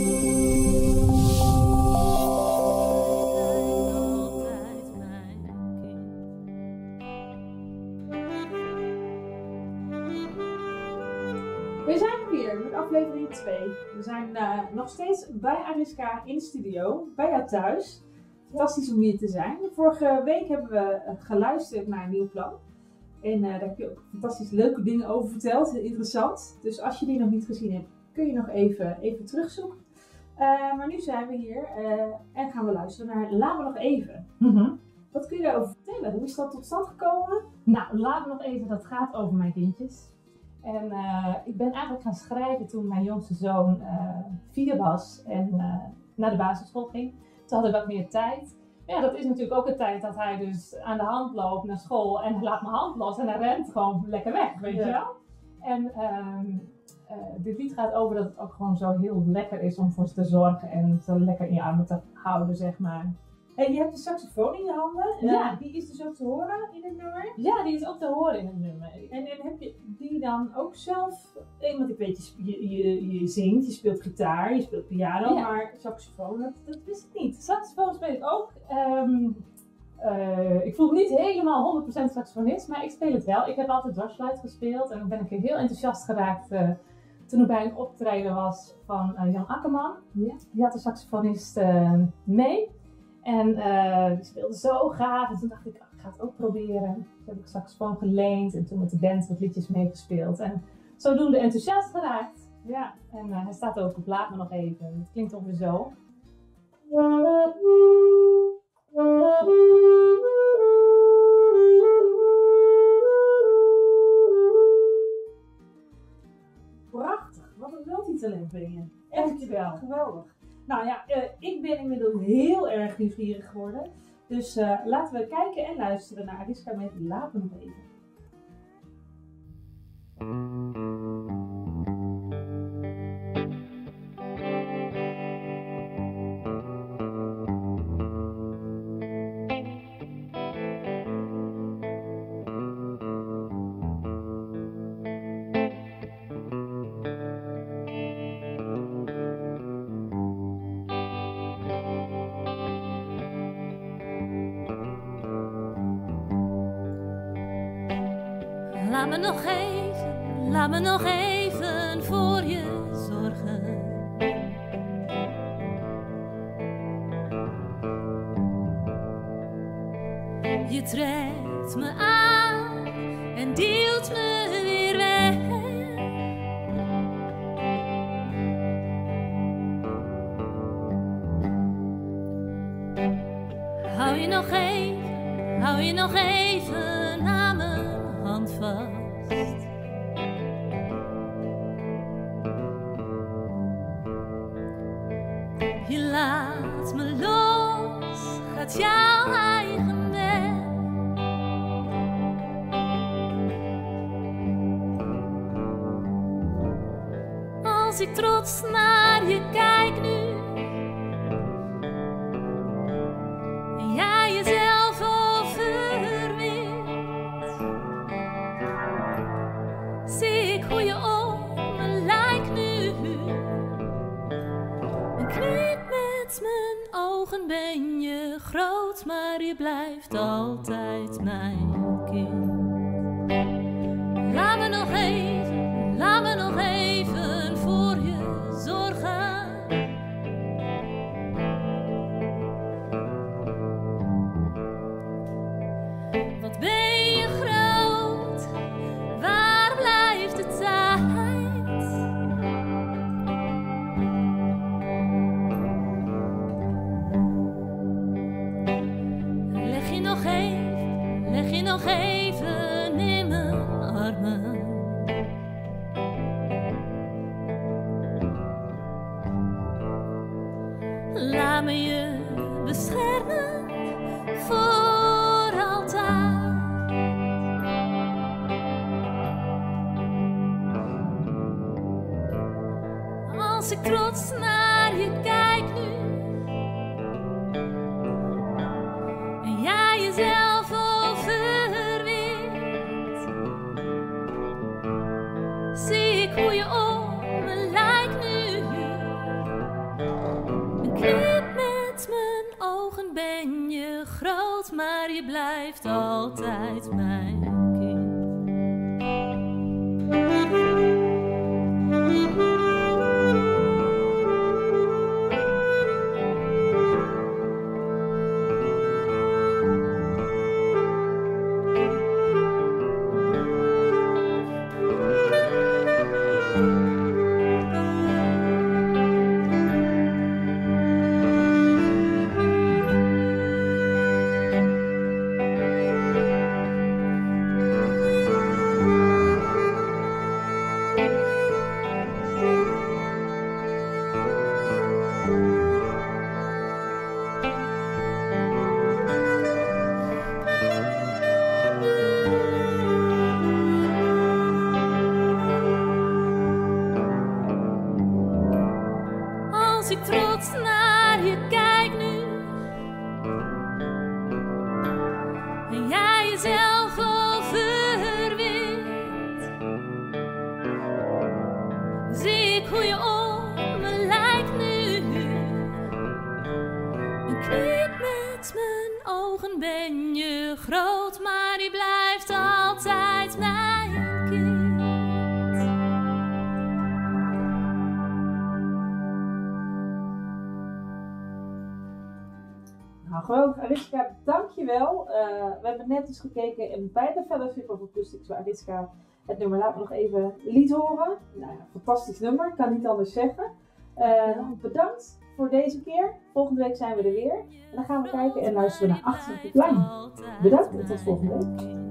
We zijn er weer met aflevering 2. We zijn nog steeds bij Ariska in de studio, bij jou thuis. Fantastisch om hier te zijn. Vorige week hebben we geluisterd naar een nieuw plan. En daar heb je ook fantastisch leuke dingen over verteld, heel interessant. Dus als je die nog niet gezien hebt, kun je nog even terugzoeken. Maar nu zijn we hier en gaan we luisteren naar Laat me nog even. Wat kun je daarover vertellen? Hoe is dat tot stand gekomen? Nou, Laat me nog even, dat gaat over mijn kindjes. En ik ben eigenlijk gaan schrijven toen mijn jongste zoon 4 was en naar de basisschool ging. Toen had ik wat meer tijd. Ja, dat is natuurlijk ook een tijd dat hij dus aan de hand loopt naar school en hij laat mijn hand los en hij rent gewoon lekker weg, weet je wel. En dit lied gaat over dat het ook gewoon zo heel lekker is om voor ze te zorgen en zo lekker in je armen te houden, zeg maar. En je hebt de saxofoon in je handen. Ja. Die is dus ook te horen in het nummer. Ja, die is ook te horen in het nummer. En heb je die dan ook zelf, want ik weet, je zingt, je speelt gitaar, je speelt piano, Ja. Maar saxofoon, dat wist ik niet. Saxofoon speel ik ook. Ik voel me niet helemaal 100% saxofonist, maar ik speel het wel. Ik heb altijd dwarsfluit gespeeld en dan ben ik heel enthousiast geraakt toen ik bij een optreden was van Jan Akkerman. Ja. Die had de saxofonist mee. En die speelde zo gaaf en toen dacht ik, ik ga het ook proberen. Toen heb ik saxofoon geleend en toen met de band wat liedjes meegespeeld. En zodoende enthousiast geraakt. Ja, en hij staat ook op Laat me nog even. Het klinkt ongeveer zo. Prachtig, wat een multitalent ben je. Dankjewel. Geweldig. Nou ja, ik ben inmiddels heel erg nieuwsgierig geworden. Dus laten we kijken en luisteren naar Ariska met Laat me nog even. Laat me nog even voor je zorgen. Je trekt me aan en duwt me weer weg. Hou je nog even aan mijn hand vast. Je laat me los, gaat jouw eigen weg. Als ik trots naar je kijk nu en jij jezelf overwint, zie ik hoe je om me lijkt nu. En kniep met mijn ogen, ben je groot, maar je blijft altijd mijn kind. Laat me nog even voor je zorgen. Wat ben je groot, waar blijft de tijd? Leg je nog even in mijn armen. Laat me je beschermen voor altijd. Als ik trots naar je kijk nu en jij jezelf overwint, zie ik hoe je om me lijkt nu. maar je blijft altijd mijn kind. Als ik trots naar je kijk nu en jij jezelf overwint, zie ik hoe je om me lijkt nu. En kniep met mijn ogen, ben je groot, maar je blijft altijd mijn kind. Nou, geweldig. Ariska, dankjewel. We hebben net dus gekeken bij de Fellowship of Acoustics, waar Ariska het nummer laat me nog even liet horen. Nou ja, fantastisch nummer, kan niet anders zeggen. Bedankt voor deze keer. Volgende week zijn we er weer. En dan gaan we kijken en luisteren naar Achter op het Plein. Bedankt en tot volgende week.